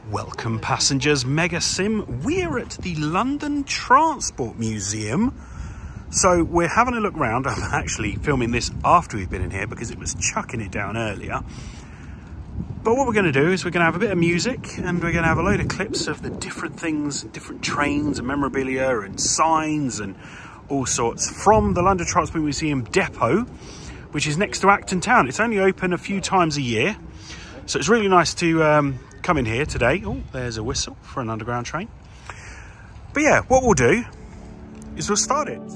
Welcome passengers, MegaSim. We're at the London Transport Museum. So we're having a look around. I'm actually filming this after we've been in here because it was chucking it down earlier. But what we're going to do is we're going to have a bit of music and we're going to have a load of clips of the different things, different trains and memorabilia and signs and all sorts from the London Transport Museum depot, which is next to Acton town. It's only open a few times a year. So it's really nice to come in here today. Oh, there's a whistle for an underground train. But yeah, what we'll do is we'll start it.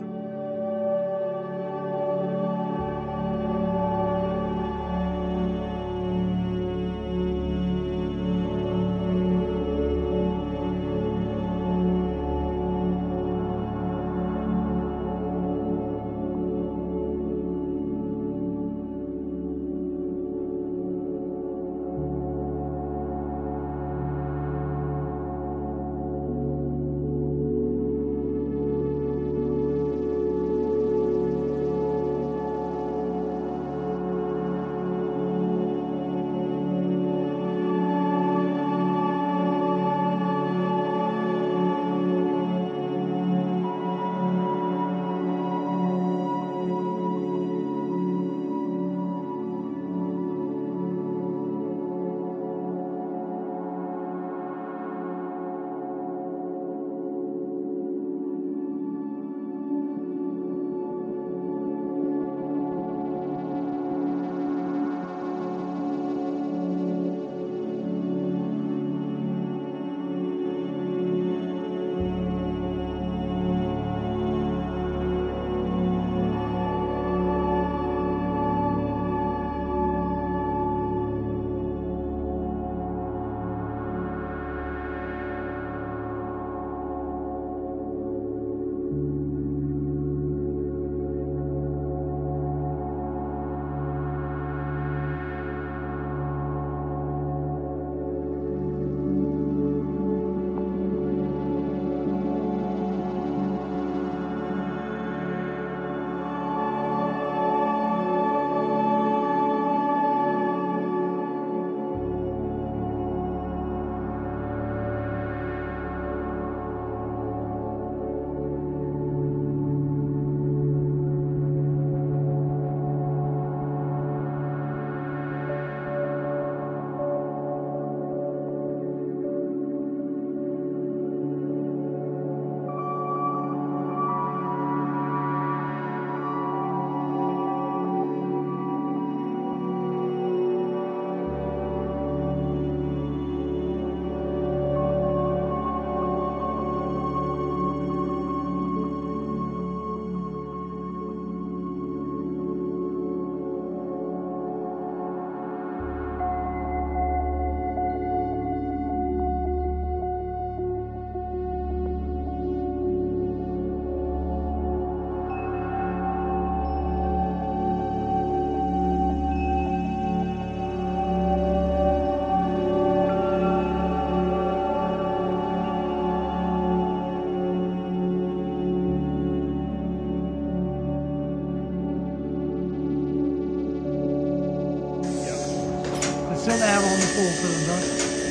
Still there on the 4-cylinder,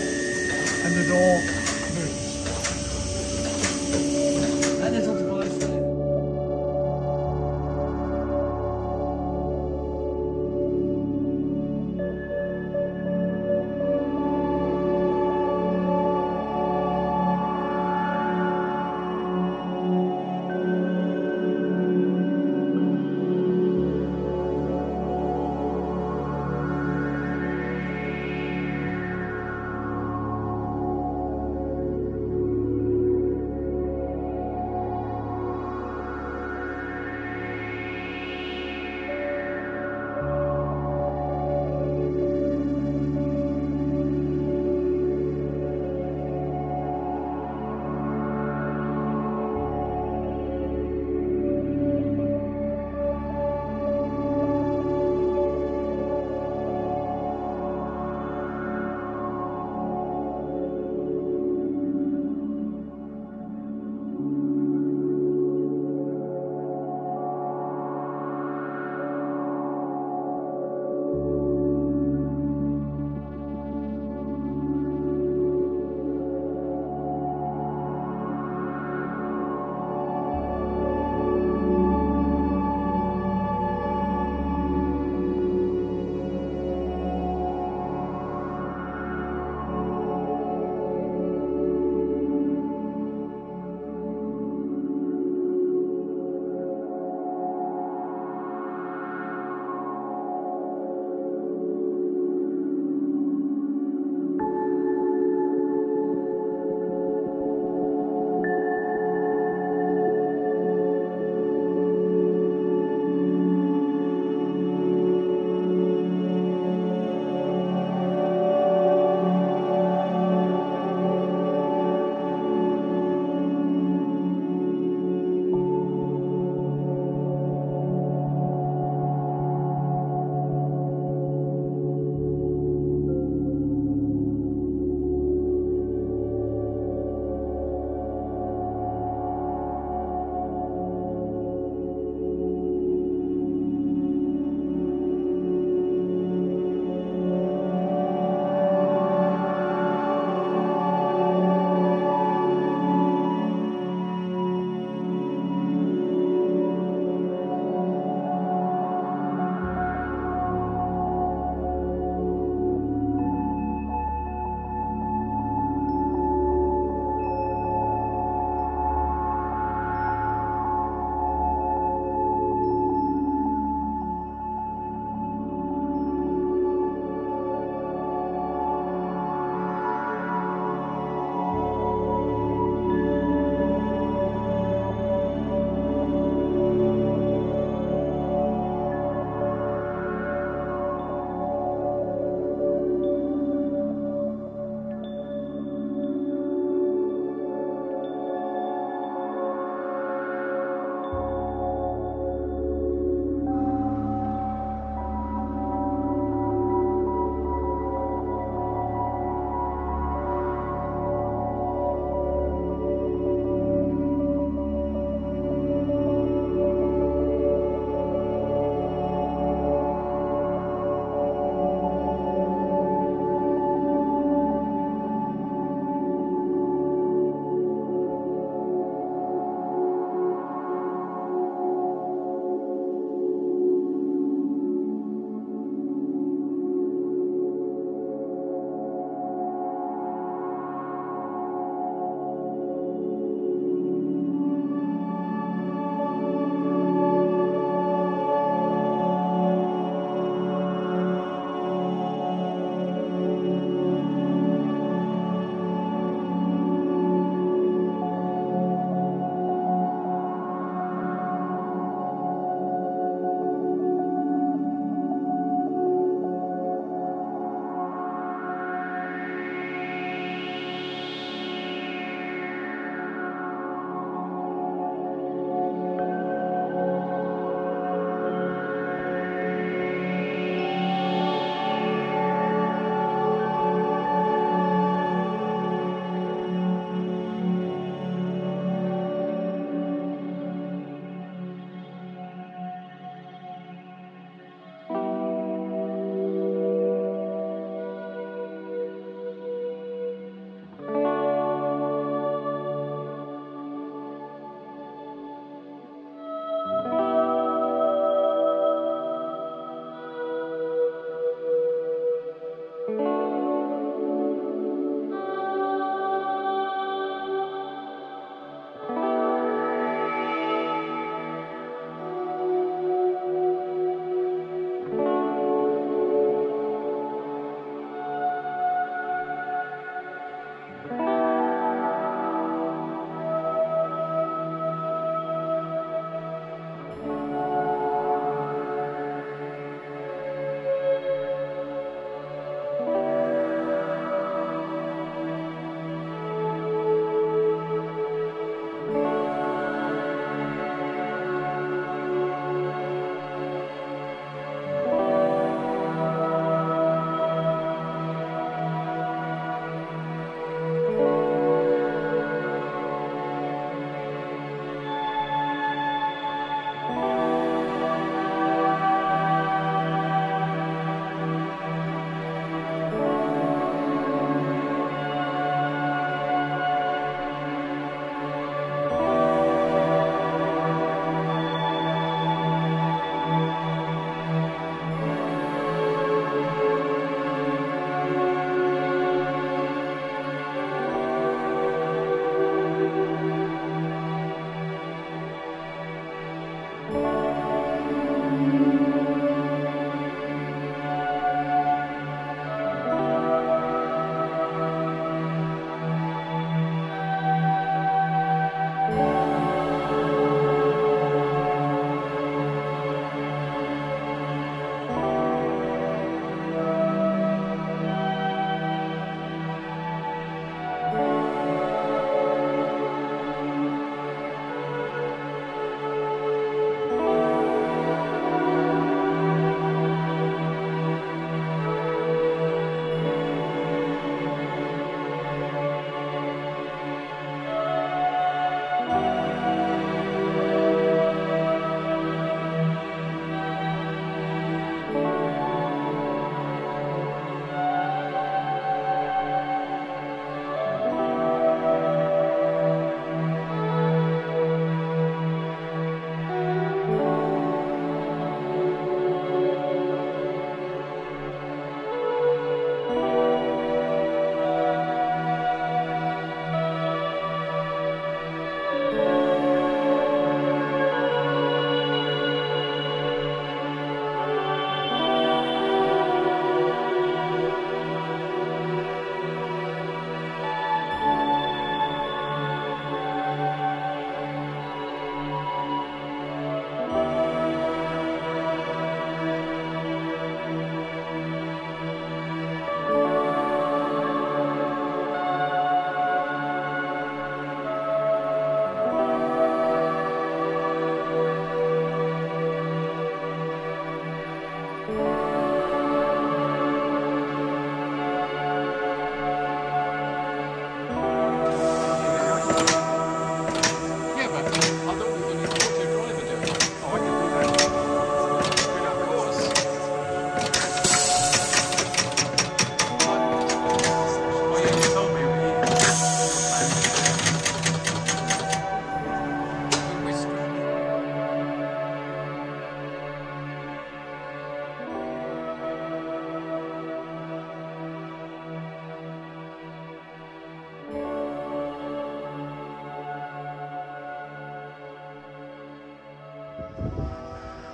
and the door moves. That little device there.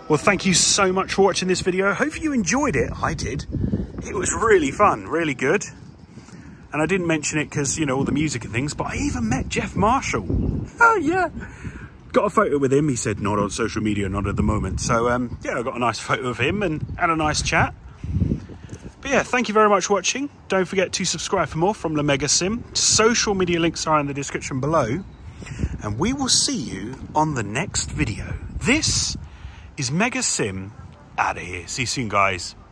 Well, thank you so much for watching this video. Hope you enjoyed it. I did. It was really fun, really good. And I didn't mention it because, you know, all the music and things, but I even met Geoff Marshall. Oh, yeah. Got a photo with him. He said, not on social media, not at the moment. So, yeah, I got a nice photo of him and had a nice chat. But yeah, thank you very much for watching. Don't forget to subscribe for more from the MegaSim. Social media links are in the description below. And we will see you on the next video. This is MegaSim out of here. See you soon, guys.